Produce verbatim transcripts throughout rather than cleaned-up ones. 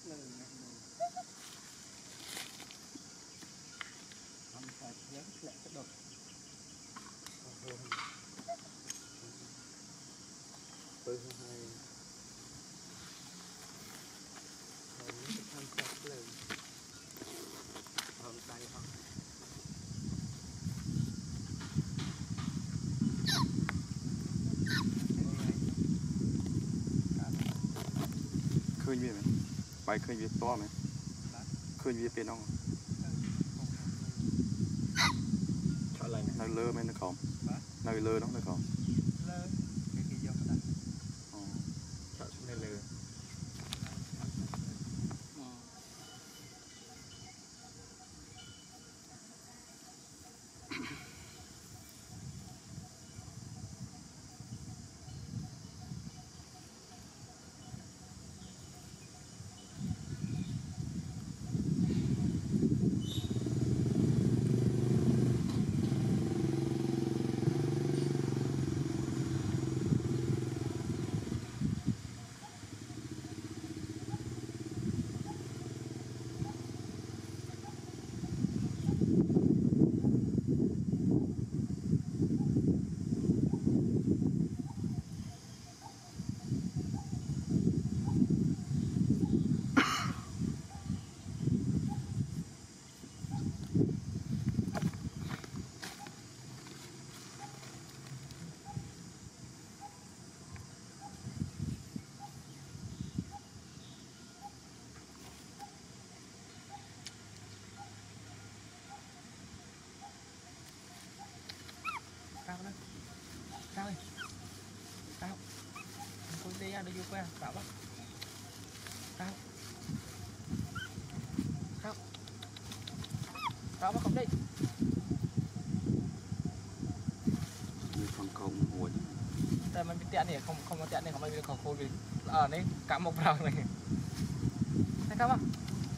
lừ này không phải nhớ lại cái đột tôi hay rồi những cái tham gia lừ hôm tay không khơi như vậy bài khơi việc to này khơi việc tiền không nơi lơ mấy nó còn nơi lơ đó nó còn lơ cái kia do cái chọn nơi lơ sao đó sao đi sao tôi đi ra để vô qua tạo bắt sao sao sao bắt không đi như con công nguồn แต่มันเป็นเตี้ยเนี่ยkhông không cóเตี้ยเนี่ยเขาไม่เป็นของโควิดเออนี่กะหมกเราเลยนะครับว่า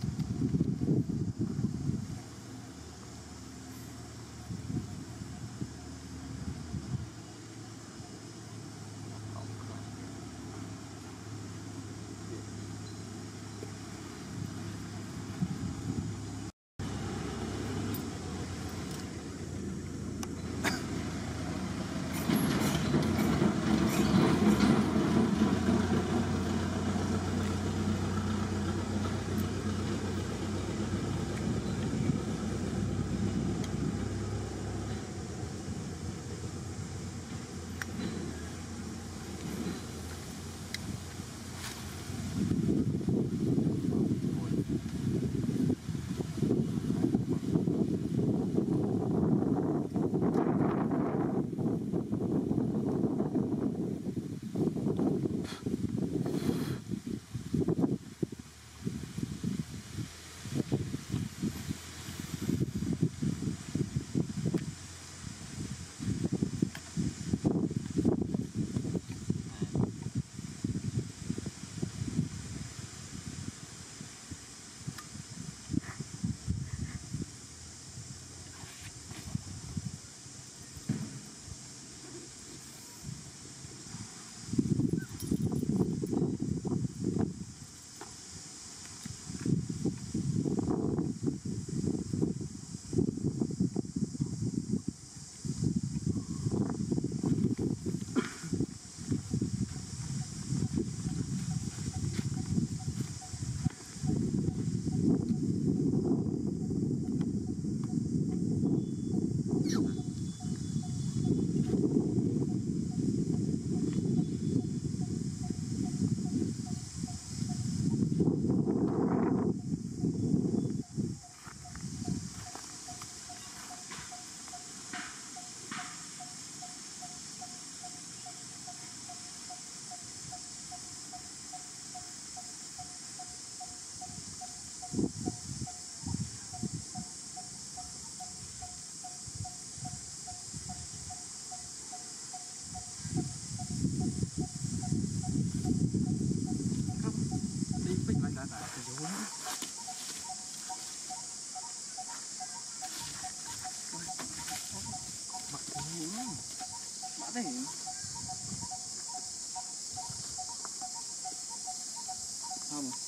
đấy không